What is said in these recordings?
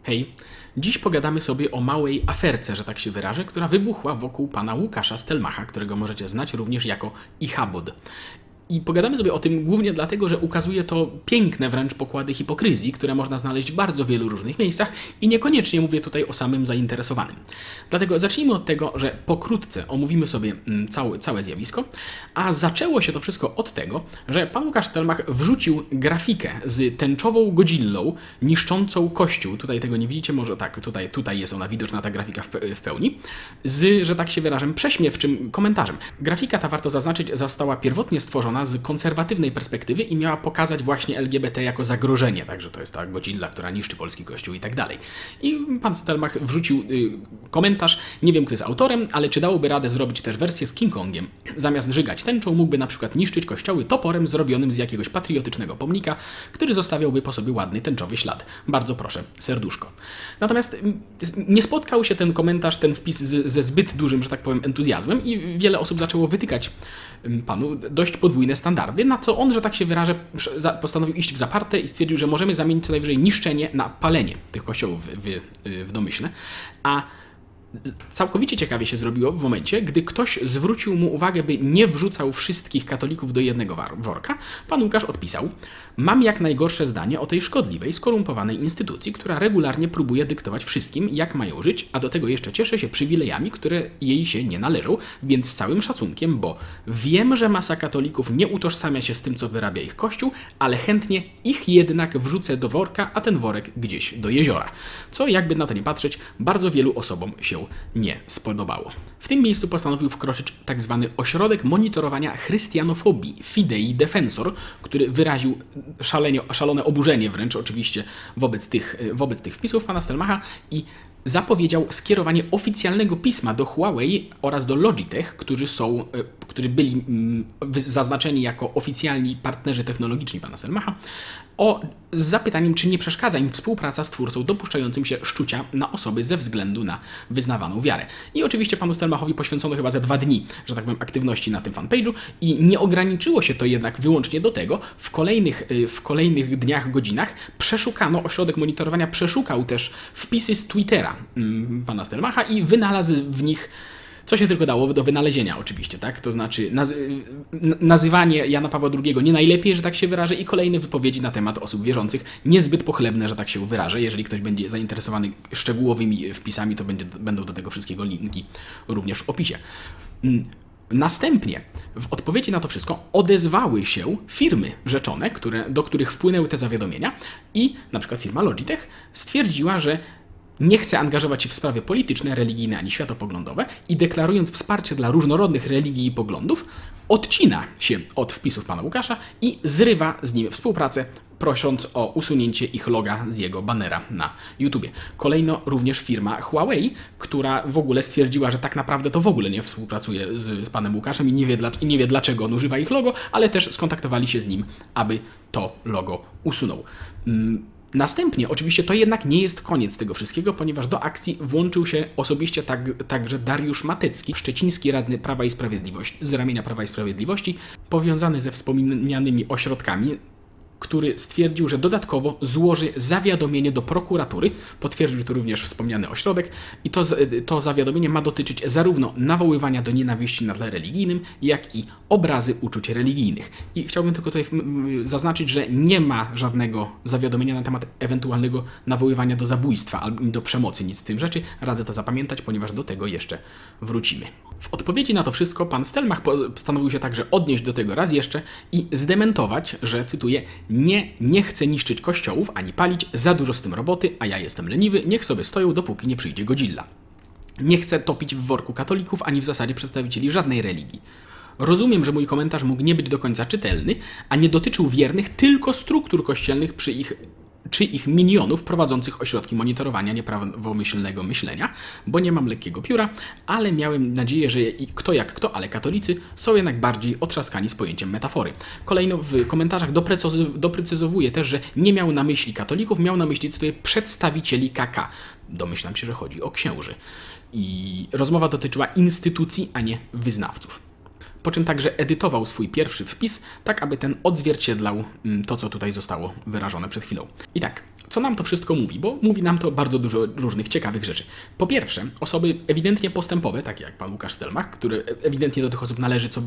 Hej, dziś pogadamy sobie o małej aferce, że tak się wyrażę, która wybuchła wokół pana Łukasza Stelmacha, którego możecie znać również jako Ichabod. I pogadamy sobie o tym głównie dlatego, że ukazuje to piękne wręcz pokłady hipokryzji, które można znaleźć w bardzo wielu różnych miejscach i niekoniecznie mówię tutaj o samym zainteresowanym. Dlatego zacznijmy od tego, że pokrótce omówimy sobie całe zjawisko, a zaczęło się to wszystko od tego, że pan Łukasz Stelmach wrzucił grafikę z tęczową Godzillą niszczącą kościół. Tutaj tego nie widzicie, może tak, tutaj jest ona widoczna, ta grafika w pełni, z, że tak się wyrażę, prześmiewczym komentarzem. Grafika ta, warto zaznaczyć, została pierwotnie stworzona z konserwatywnej perspektywy i miała pokazać właśnie LGBT jako zagrożenie, także to jest ta Godzilla, która niszczy polski kościół i tak dalej. I pan Stelmach wrzucił komentarz, nie wiem kto jest autorem, ale czy dałoby radę zrobić też wersję z King Kongiem. Zamiast żygać tęczą, mógłby na przykład niszczyć kościoły toporem zrobionym z jakiegoś patriotycznego pomnika, który zostawiałby po sobie ładny tęczowy ślad. Bardzo proszę, serduszko. Natomiast nie spotkał się ten komentarz, ten wpis ze zbyt dużym, że tak powiem, entuzjazmem i wiele osób zaczęło wytykać panu dość podwójne standardy, na co on, że tak się wyrażę, postanowił iść w zaparte i stwierdził, że możemy zamienić co najwyżej niszczenie na palenie tych kościołów w domyśle, a całkowicie ciekawie się zrobiło w momencie, gdy ktoś zwrócił mu uwagę, by nie wrzucał wszystkich katolików do jednego worka. Pan Łukasz odpisał: mam jak najgorsze zdanie o tej szkodliwej, skorumpowanej instytucji, która regularnie próbuje dyktować wszystkim, jak mają żyć, a do tego jeszcze cieszy się przywilejami, które jej się nie należą, więc z całym szacunkiem, bo wiem, że masa katolików nie utożsamia się z tym, co wyrabia ich kościół, ale chętnie ich jednak wrzucę do worka, a ten worek gdzieś do jeziora. Co, jakby na to nie patrzeć, bardzo wielu osobom się nie spodobało. W tym miejscu postanowił wkroczyć tzw. ośrodek monitorowania chrystianofobii Fidei Defensor, który wyraził szalone oburzenie wręcz oczywiście wobec tych wpisów pana Stelmacha i zapowiedział skierowanie oficjalnego pisma do Huawei oraz do Logitech, którzy byli zaznaczeni jako oficjalni partnerzy technologiczni pana Stelmacha, z zapytaniem, czy nie przeszkadza im współpraca z twórcą dopuszczającym się szczucia na osoby ze względu na wyznawaną wiarę. I oczywiście panu Stelmachowi poświęcono chyba ze 2 dni, że tak powiem, aktywności na tym fanpage'u i nie ograniczyło się to jednak wyłącznie do tego. W kolejnych dniach, godzinach ośrodek monitorowania przeszukał też wpisy z Twittera pana Stelmacha i wynalazł w nich co się tylko dało do wynalezienia oczywiście, tak? To znaczy nazywanie Jana Pawła II nie najlepiej, że tak się wyrażę, i kolejne wypowiedzi na temat osób wierzących, niezbyt pochlebne, że tak się wyrażę. Jeżeli ktoś będzie zainteresowany szczegółowymi wpisami, to będą do tego wszystkiego linki również w opisie. Następnie w odpowiedzi na to wszystko odezwały się firmy rzeczone, do których wpłynęły te zawiadomienia i na przykład firma Logitech stwierdziła, że nie chce angażować się w sprawy polityczne, religijne ani światopoglądowe i deklarując wsparcie dla różnorodnych religii i poglądów, odcina się od wpisów pana Łukasza i zrywa z nim współpracę, prosząc o usunięcie ich loga z jego banera na YouTubie. Kolejno również firma Huawei, która w ogóle stwierdziła, że tak naprawdę to w ogóle nie współpracuje z panem Łukaszem i nie wie dlaczego on używa ich logo, ale też skontaktowali się z nim, aby to logo usunął. Następnie, oczywiście, to jednak nie jest koniec tego wszystkiego, ponieważ do akcji włączył się osobiście także Dariusz Matecki, szczeciński radny Prawa i Sprawiedliwości, z ramienia Prawa i Sprawiedliwości, powiązany ze wspomnianymi ośrodkami, który stwierdził, że dodatkowo złoży zawiadomienie do prokuratury, potwierdził to również wspomniany ośrodek i to zawiadomienie ma dotyczyć zarówno nawoływania do nienawiści na tle religijnym, jak i obrazy uczuć religijnych. I chciałbym tylko tutaj zaznaczyć, że nie ma żadnego zawiadomienia na temat ewentualnego nawoływania do zabójstwa albo do przemocy, nic z tym rzeczy. Radzę to zapamiętać, ponieważ do tego jeszcze wrócimy. W odpowiedzi na to wszystko pan Stelmach postanowił się także odnieść do tego raz jeszcze i zdementować, że, cytuję, nie chcę niszczyć kościołów ani palić, za dużo z tym roboty, a ja jestem leniwy, niech sobie stoją, dopóki nie przyjdzie Godzilla. Nie chcę topić w worku katolików ani w zasadzie przedstawicieli żadnej religii. Rozumiem, że mój komentarz mógł nie być do końca czytelny, a nie dotyczył wiernych, tylko struktur kościelnych czy ich minionów prowadzących ośrodki monitorowania nieprawomyślnego myślenia, bo nie mam lekkiego pióra, ale miałem nadzieję, że kto jak kto, ale katolicy są jednak bardziej otrzaskani z pojęciem metafory. Kolejno w komentarzach doprecyzowuje też, że nie miał na myśli katolików, miał na myśli, cytuję, przedstawicieli KK. Domyślam się, że chodzi o księży. I rozmowa dotyczyła instytucji, a nie wyznawców. po czym także edytował swój pierwszy wpis, tak aby ten odzwierciedlał to, co tutaj zostało wyrażone przed chwilą. I tak, co nam to wszystko mówi? Bo mówi nam to bardzo dużo różnych ciekawych rzeczy. Po pierwsze, osoby ewidentnie postępowe, takie jak pan Łukasz Stelmach, który ewidentnie do tych osób należy, co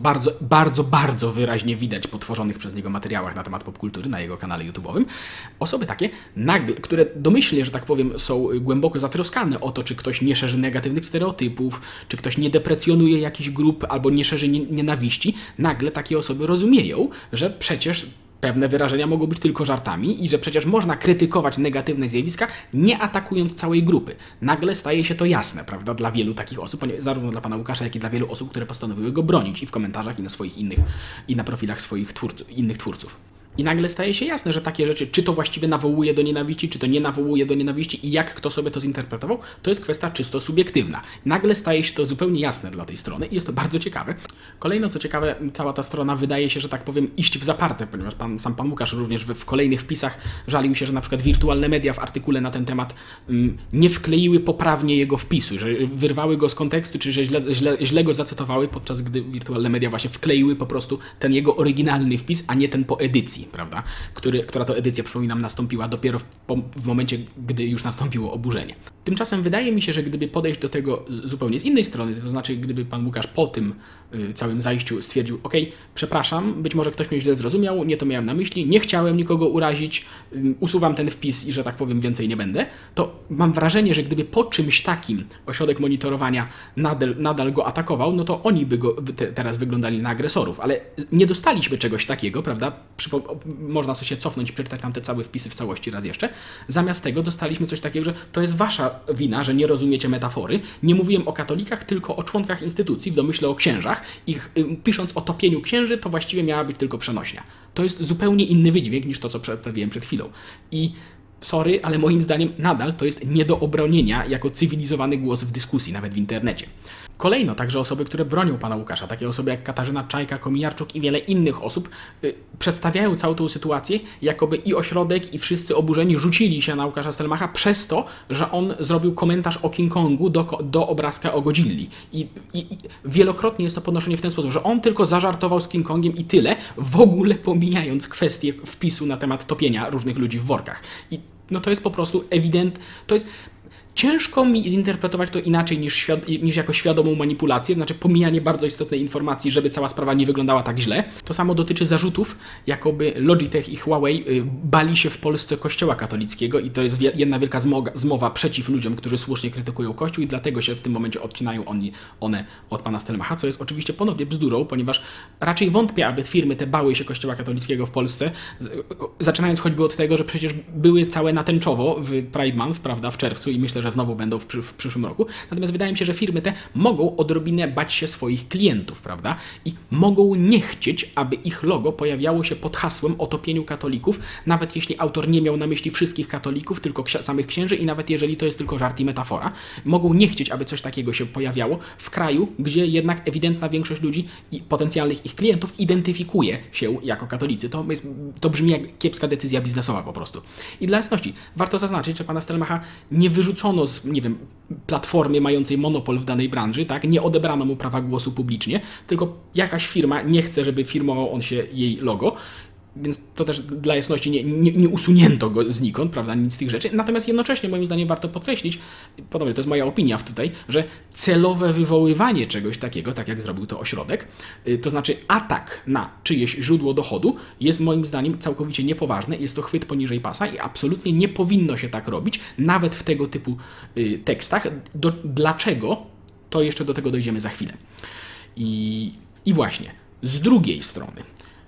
bardzo wyraźnie widać po tworzonych przez niego materiałach na temat popkultury na jego kanale YouTube'owym, osoby takie nagle, które domyślnie, że tak powiem, są głęboko zatroskane o to, czy ktoś nie szerzy negatywnych stereotypów, czy ktoś nie deprecjonuje jakichś grup albo nie szerzy nienawiści, nagle takie osoby rozumieją, że przecież pewne wyrażenia mogą być tylko żartami i że przecież można krytykować negatywne zjawiska, nie atakując całej grupy. Nagle staje się to jasne, prawda, dla wielu takich osób, zarówno dla pana Łukasza, jak i dla wielu osób, które postanowiły go bronić i w komentarzach, i na swoich na profilach swoich innych twórców. I nagle staje się jasne, że takie rzeczy, czy to właściwie nawołuje do nienawiści, czy to nie nawołuje do nienawiści i jak kto sobie to zinterpretował, to jest kwestia czysto subiektywna. Nagle staje się to zupełnie jasne dla tej strony i jest to bardzo ciekawe. Kolejno, co ciekawe, cała ta strona wydaje się, że tak powiem, iść w zaparte, ponieważ sam pan Łukasz również w kolejnych wpisach żalił się, że na przykład wirtualne media w artykule na ten temat nie wkleiły poprawnie jego wpisu, że wyrwały go z kontekstu, czy że źle go zacytowały, podczas gdy wirtualne media właśnie wkleiły po prostu ten jego oryginalny wpis, a nie ten po edycji, prawda? Która to edycja, przypominam, nastąpiła dopiero w momencie, gdy już nastąpiło oburzenie. Tymczasem wydaje mi się, że gdyby podejść do tego zupełnie z innej strony, to znaczy gdyby pan Łukasz po tym całym zajściu stwierdził: ok, przepraszam, być może ktoś mnie źle zrozumiał, nie to miałem na myśli, nie chciałem nikogo urazić, usuwam ten wpis i, że tak powiem, więcej nie będę, to mam wrażenie, że gdyby po czymś takim ośrodek monitorowania nadal go atakował, no to oni by go teraz wyglądali na agresorów, ale nie dostaliśmy czegoś takiego, prawda? Można sobie się cofnąć i przeczytać tam te całe wpisy w całości raz jeszcze. Zamiast tego dostaliśmy coś takiego, że to jest wasza wina, że nie rozumiecie metafory. Nie mówiłem o katolikach, tylko o członkach instytucji, w domyśle o księżach. Pisząc o topieniu księży, to właściwie miała być tylko przenośnia. To jest zupełnie inny wydźwięk niż to, co przedstawiłem przed chwilą. I sorry, ale moim zdaniem nadal to jest nie do obronienia jako cywilizowany głos w dyskusji, nawet w internecie. Kolejno także osoby, które bronią pana Łukasza, takie osoby jak Katarzyna Czajka, Kominiarczuk i wiele innych osób, przedstawiają całą tą sytuację, jakoby i ośrodek, i wszyscy oburzeni rzucili się na Łukasza Stelmacha przez to, że on zrobił komentarz o King Kongu do obrazka o Godzilli. I wielokrotnie jest to podnoszenie w ten sposób, że on tylko zażartował z King Kongiem i tyle, w ogóle pomijając kwestię wpisu na temat topienia różnych ludzi w workach. I no to jest po prostu ewidentne, to jest... Ciężko mi zinterpretować to inaczej niż jako świadomą manipulację, znaczy pomijanie bardzo istotnej informacji, żeby cała sprawa nie wyglądała tak źle. To samo dotyczy zarzutów, jakoby Logitech i Huawei bali się w Polsce Kościoła katolickiego i to jest jedna wielka zmowa przeciw ludziom, którzy słusznie krytykują Kościół i dlatego się w tym momencie odcinają one od pana Stelmacha, co jest oczywiście ponownie bzdurą, ponieważ raczej wątpię, aby firmy te bały się Kościoła katolickiego w Polsce, zaczynając choćby od tego, że przecież były całe na tęczowo w Pride Month, prawda, w czerwcu i myślę, że znowu będą w przyszłym roku. Natomiast wydaje mi się, że firmy te mogą odrobinę bać się swoich klientów, prawda? I mogą nie chcieć, aby ich logo pojawiało się pod hasłem o topieniu katolików, nawet jeśli autor nie miał na myśli wszystkich katolików, tylko samych księży i nawet jeżeli to jest tylko żart i metafora. Mogą nie chcieć, aby coś takiego się pojawiało w kraju, gdzie jednak ewidentna większość ludzi i potencjalnych ich klientów identyfikuje się jako katolicy. To brzmi jak kiepska decyzja biznesowa po prostu. I dla jasności, warto zaznaczyć, że pana Stelmacha nie wyrzucono z, nie wiem, platformy mającej monopol w danej branży, tak? Nie odebrano mu prawa głosu publicznie, tylko jakaś firma nie chce, żeby firmował on się jej logo, więc to też dla jasności nie usunięto go znikąd, prawda, nic z tych rzeczy. Natomiast jednocześnie moim zdaniem warto podkreślić, podobnie to jest moja opinia tutaj, że celowe wywoływanie czegoś takiego, tak jak zrobił to ośrodek, to znaczy atak na czyjeś źródło dochodu, jest moim zdaniem całkowicie niepoważne, jest to chwyt poniżej pasa i absolutnie nie powinno się tak robić, nawet w tego typu tekstach. Dlaczego? To jeszcze do tego dojdziemy za chwilę. I właśnie, z drugiej strony,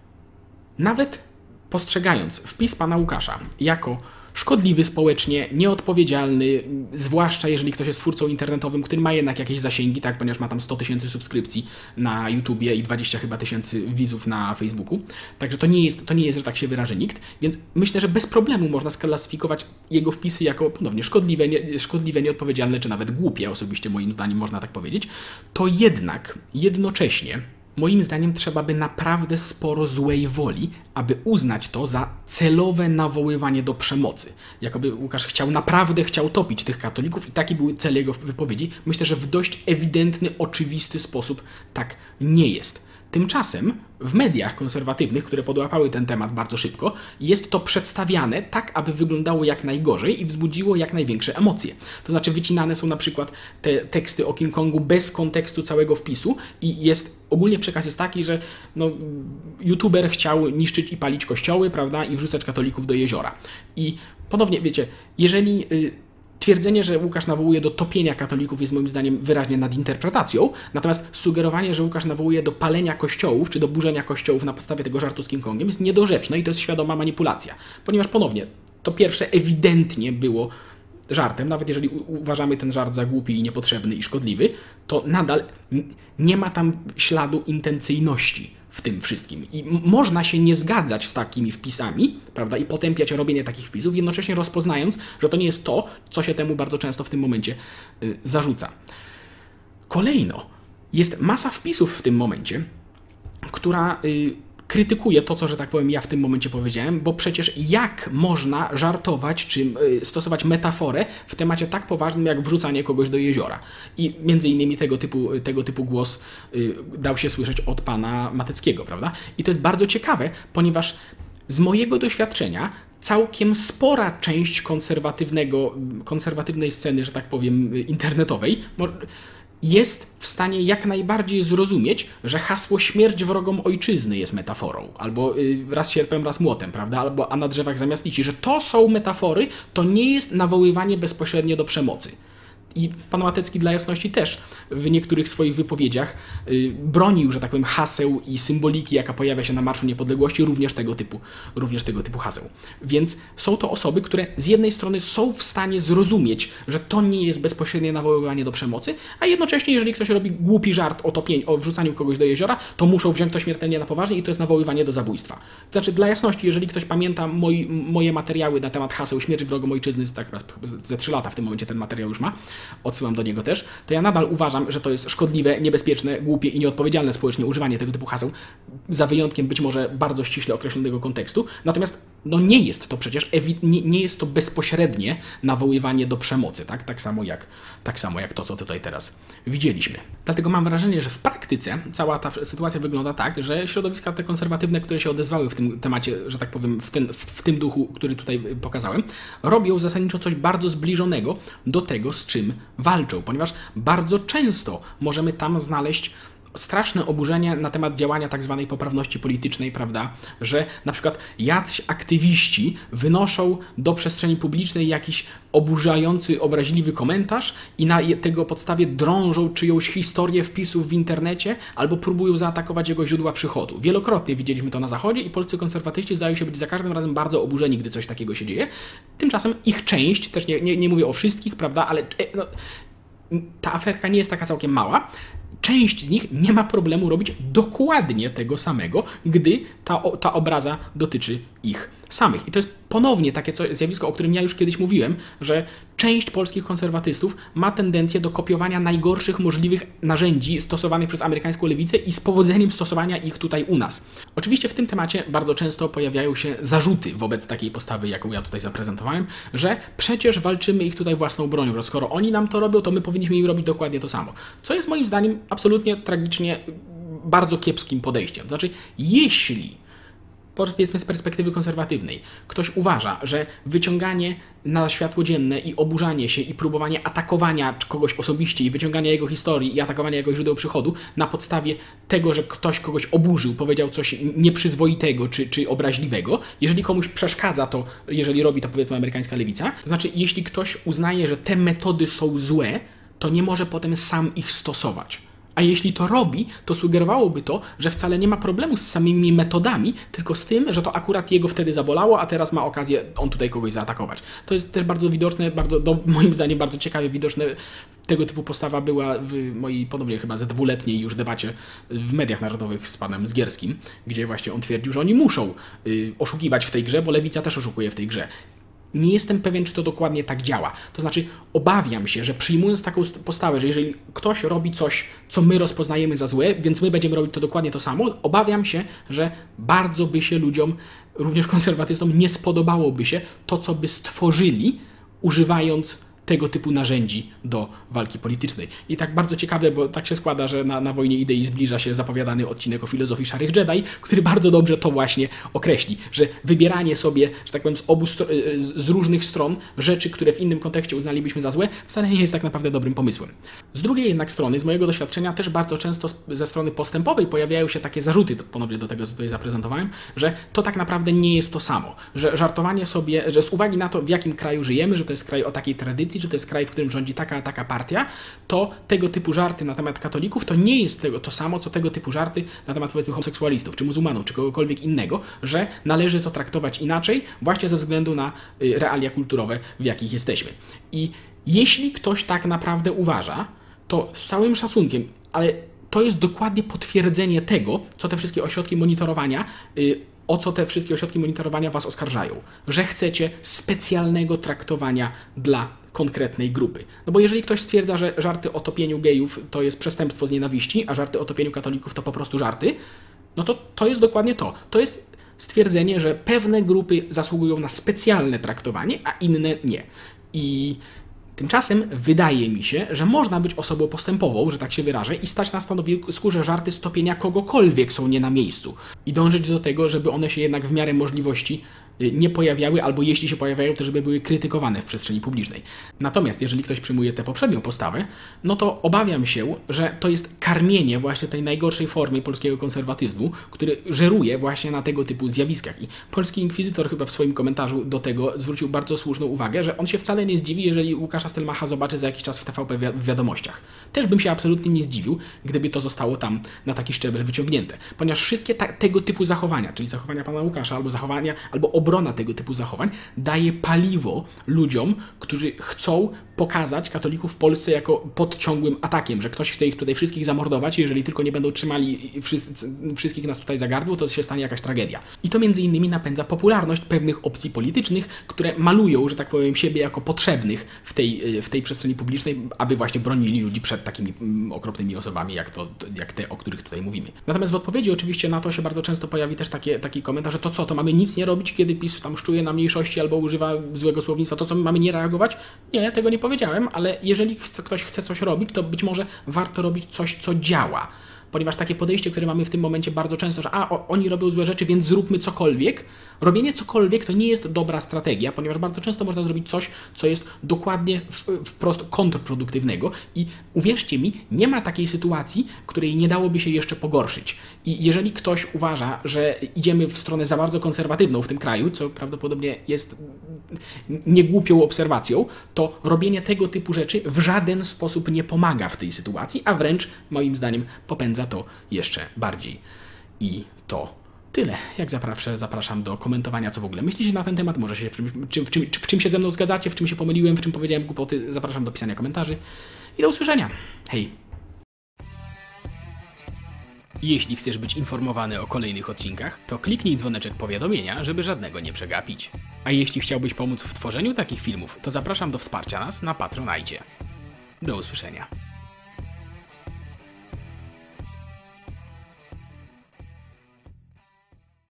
nawet postrzegając wpis pana Łukasza jako szkodliwy społecznie, nieodpowiedzialny, zwłaszcza jeżeli ktoś jest twórcą internetowym, który ma jednak jakieś zasięgi, tak, ponieważ ma tam 100 000 subskrypcji na YouTubie i 20 chyba tysięcy widzów na Facebooku. Także to nie jest, że tak się wyrażę, nikt. Więc myślę, że bez problemu można sklasyfikować jego wpisy jako ponownie szkodliwe, nieodpowiedzialne, czy nawet głupie, osobiście moim zdaniem można tak powiedzieć. To jednak jednocześnie moim zdaniem trzeba by naprawdę sporo złej woli, aby uznać to za celowe nawoływanie do przemocy. Jakoby Łukasz naprawdę chciał topić tych katolików i taki był cel jego wypowiedzi. Myślę, że w dość ewidentny, oczywisty sposób tak nie jest. Tymczasem w mediach konserwatywnych, które podłapały ten temat bardzo szybko, jest to przedstawiane tak, aby wyglądało jak najgorzej i wzbudziło jak największe emocje. To znaczy wycinane są na przykład te teksty o King Kongu bez kontekstu całego wpisu i ogólnie przekaz jest taki, że youtuber chciał niszczyć i palić kościoły, prawda, i wrzucać katolików do jeziora. I ponownie, wiecie, jeżeli twierdzenie, że Łukasz nawołuje do topienia katolików jest moim zdaniem wyraźnie nadinterpretacją, natomiast sugerowanie, że Łukasz nawołuje do palenia kościołów czy do burzenia kościołów na podstawie tego żartu z King Kongiem jest niedorzeczne i to jest świadoma manipulacja. Ponieważ ponownie, to pierwsze ewidentnie było żartem, nawet jeżeli uważamy ten żart za głupi i niepotrzebny i szkodliwy, to nadal nie ma tam śladu intencyjności w tym wszystkim. I można się nie zgadzać z takimi wpisami, prawda, i potępiać robienie takich wpisów, jednocześnie rozpoznając, że to nie jest to, co się temu bardzo często w tym momencie zarzuca. Kolejno, jest masa wpisów w tym momencie, która krytykuje to, co, że tak powiem, ja w tym momencie powiedziałem, bo przecież jak można żartować, czy stosować metaforę w temacie tak poważnym, jak wrzucanie kogoś do jeziora. I między innymi tego typu głos dał się słyszeć od pana Mateckiego, prawda? I to jest bardzo ciekawe, ponieważ z mojego doświadczenia całkiem spora część konserwatywnej sceny, że tak powiem, internetowej, jest w stanie jak najbardziej zrozumieć, że hasło śmierć wrogom ojczyzny jest metaforą, albo raz sierpem, raz młotem, prawda, albo a na drzewach zamiast liści, że to są metafory, to nie jest nawoływanie bezpośrednio do przemocy. I pan Matecki dla jasności też w niektórych swoich wypowiedziach bronił, że tak powiem, haseł i symboliki, jaka pojawia się na Marszu Niepodległości, również tego typu haseł. Więc są to osoby, które z jednej strony są w stanie zrozumieć, że to nie jest bezpośrednie nawoływanie do przemocy, a jednocześnie, jeżeli ktoś robi głupi żart o wrzucaniu kogoś do jeziora, to muszą wziąć to śmiertelnie na poważnie i to jest nawoływanie do zabójstwa. To znaczy, dla jasności, jeżeli ktoś pamięta moje materiały na temat haseł śmierć wrogom ojczyzny, tak ze 3 lata w tym momencie ten materiał już ma, odsyłam do niego też, to ja nadal uważam, że to jest szkodliwe, niebezpieczne, głupie i nieodpowiedzialne społecznie używanie tego typu haseł, za wyjątkiem być może bardzo ściśle określonego kontekstu. Natomiast nie jest to przecież, nie jest to bezpośrednie nawoływanie do przemocy, tak? Tak samo jak to, co tutaj teraz widzieliśmy. Dlatego mam wrażenie, że w praktyce cała ta sytuacja wygląda tak, że środowiska te konserwatywne, które się odezwały w tym temacie, że tak powiem, w tym duchu, który tutaj pokazałem, robią zasadniczo coś bardzo zbliżonego do tego, z czym walczą, ponieważ bardzo często możemy tam znaleźć straszne oburzenie na temat działania tak zwanej poprawności politycznej, prawda, że na przykład jacyś aktywiści wynoszą do przestrzeni publicznej jakiś oburzający, obraźliwy komentarz i na tego podstawie drążą czyjąś historię wpisów w internecie albo próbują zaatakować jego źródła przychodu. Wielokrotnie widzieliśmy to na Zachodzie i polscy konserwatyści zdają się być za każdym razem bardzo oburzeni, gdy coś takiego się dzieje. Tymczasem ich część, też nie mówię o wszystkich, prawda, ale ta aferka nie jest taka całkiem mała. Część z nich nie ma problemu robić dokładnie tego samego, gdy ta obraza dotyczy ich samych. I to jest ponownie takie zjawisko, o którym ja już kiedyś mówiłem, że część polskich konserwatystów ma tendencję do kopiowania najgorszych możliwych narzędzi stosowanych przez amerykańską lewicę i z powodzeniem stosowania ich tutaj u nas. Oczywiście w tym temacie bardzo często pojawiają się zarzuty wobec takiej postawy, jaką ja tutaj zaprezentowałem, że przecież walczymy ich tutaj własną bronią, że skoro oni nam to robią, to my powinniśmy im robić dokładnie to samo. Co jest moim zdaniem absolutnie tragicznie bardzo kiepskim podejściem. To znaczy, jeśli powiedzmy z perspektywy konserwatywnej, ktoś uważa, że wyciąganie na światło dzienne i oburzanie się i próbowanie atakowania kogoś osobiście i wyciągania jego historii i atakowania jego źródeł przychodu na podstawie tego, że ktoś kogoś oburzył, powiedział coś nieprzyzwoitego czy obraźliwego, jeżeli komuś przeszkadza to, jeżeli robi to powiedzmy amerykańska lewica, to znaczy jeśli ktoś uznaje, że te metody są złe, to nie może potem sam ich stosować. A jeśli to robi, to sugerowałoby to, że wcale nie ma problemu z samymi metodami, tylko z tym, że to akurat jego wtedy zabolało, a teraz ma okazję on tutaj kogoś zaatakować. To jest też bardzo widoczne, moim zdaniem bardzo ciekawie widoczne. Tego typu postawa była w mojej podobnie chyba ze 2-letniej już debacie w mediach narodowych z panem Zgierskim, gdzie właśnie on twierdził, że oni muszą oszukiwać w tej grze, bo lewica też oszukuje w tej grze. Nie jestem pewien, czy to dokładnie tak działa. To znaczy, obawiam się, że przyjmując taką postawę, że jeżeli ktoś robi coś, co my rozpoznajemy za złe, więc my będziemy robić to dokładnie to samo, obawiam się, że bardzo by się ludziom, również konserwatystom, nie spodobałoby się to, co by stworzyli, używając tego typu narzędzi do walki politycznej. I tak bardzo ciekawe, bo tak się składa, że na Wojnie Idei zbliża się zapowiadany odcinek o filozofii Szarych Jedi, który bardzo dobrze to właśnie określi, że wybieranie sobie, że tak powiem, z różnych stron rzeczy, które w innym kontekście uznalibyśmy za złe, wcale nie jest tak naprawdę dobrym pomysłem. Z drugiej jednak strony, z mojego doświadczenia, też bardzo często ze strony postępowej pojawiają się takie zarzuty, ponownie do tego, co tutaj zaprezentowałem, że to tak naprawdę nie jest to samo, że żartowanie sobie, że z uwagi na to, w jakim kraju żyjemy, że to jest kraj o takiej tradycji, że to jest kraj, w którym rządzi taka partia, to tego typu żarty na temat katolików to nie jest to samo, co tego typu żarty na temat, powiedzmy, homoseksualistów, czy muzułmanów, czy kogokolwiek innego, że należy to traktować inaczej, właśnie ze względu na realia kulturowe, w jakich jesteśmy. I jeśli ktoś tak naprawdę uważa, to z całym szacunkiem, ale to jest dokładnie potwierdzenie tego, co te wszystkie ośrodki monitorowania, o co te wszystkie ośrodki monitorowania was oskarżają, że chcecie specjalnego traktowania dla konkretnej grupy. No bo jeżeli ktoś stwierdza, że żarty o topieniu gejów to jest przestępstwo z nienawiści, a żarty o topieniu katolików to po prostu żarty, no to jest dokładnie to. To jest stwierdzenie, że pewne grupy zasługują na specjalne traktowanie, a inne nie. I tymczasem wydaje mi się, że można być osobą postępową, że tak się wyrażę, i stać na stanowisku, że żarty z topienia kogokolwiek są nie na miejscu. I dążyć do tego, żeby one się jednak w miarę możliwości nie pojawiały, albo jeśli się pojawiają, to żeby były krytykowane w przestrzeni publicznej. Natomiast jeżeli ktoś przyjmuje tę poprzednią postawę, no to obawiam się, że to jest karmienie właśnie tej najgorszej formy polskiego konserwatyzmu, który żeruje właśnie na tego typu zjawiskach. I polski inkwizytor chyba w swoim komentarzu do tego zwrócił bardzo słuszną uwagę, że on się wcale nie zdziwi, jeżeli Łukasza Stelmacha zobaczy za jakiś czas w TVP w wiadomościach. Też bym się absolutnie nie zdziwił, gdyby to zostało tam na taki szczebel wyciągnięte. Ponieważ wszystkie tego typu zachowania, czyli zachowania pana Łukasza, albo obrona tego typu zachowań, daje paliwo ludziom, którzy chcą pokazać katolików w Polsce jako pod ciągłym atakiem, że ktoś chce ich tutaj wszystkich zamordować i jeżeli tylko nie będą trzymali wszystkich nas tutaj za gardło, to się stanie jakaś tragedia. I to między innymi napędza popularność pewnych opcji politycznych, które malują, że tak powiem, siebie jako potrzebnych w tej przestrzeni publicznej, aby właśnie bronili ludzi przed takimi okropnymi osobami, jak te, o których tutaj mówimy. Natomiast w odpowiedzi oczywiście na to się bardzo często pojawi też taki komentarz, że to co, to mamy nic nie robić, kiedy PiS tam szczuje na mniejszości albo używa złego słownictwa, to co, my mamy nie reagować? Nie, tego nie powiedziałem, ale jeżeli ktoś chce coś robić, to być może warto robić coś, co działa. Ponieważ takie podejście, które mamy w tym momencie bardzo często, że oni robią złe rzeczy, więc zróbmy cokolwiek. Robienie cokolwiek to nie jest dobra strategia, ponieważ bardzo często można zrobić coś, co jest dokładnie wprost kontrproduktywnego i uwierzcie mi, nie ma takiej sytuacji, której nie dałoby się jeszcze pogorszyć. I jeżeli ktoś uważa, że idziemy w stronę za bardzo konserwatywną w tym kraju, co prawdopodobnie jest niegłupią obserwacją, to robienie tego typu rzeczy w żaden sposób nie pomaga w tej sytuacji, a wręcz moim zdaniem popędza to jeszcze bardziej. I to tyle. Jak zawsze zapraszam do komentowania, co w ogóle myślicie na ten temat. Może się w czym się ze mną zgadzacie, w czym się pomyliłem, w czym powiedziałem głupoty. Zapraszam do pisania komentarzy i do usłyszenia. Hej! Jeśli chcesz być informowany o kolejnych odcinkach, to kliknij dzwoneczek powiadomienia, żeby żadnego nie przegapić. A jeśli chciałbyś pomóc w tworzeniu takich filmów, to zapraszam do wsparcia nas na Patronite. Do usłyszenia.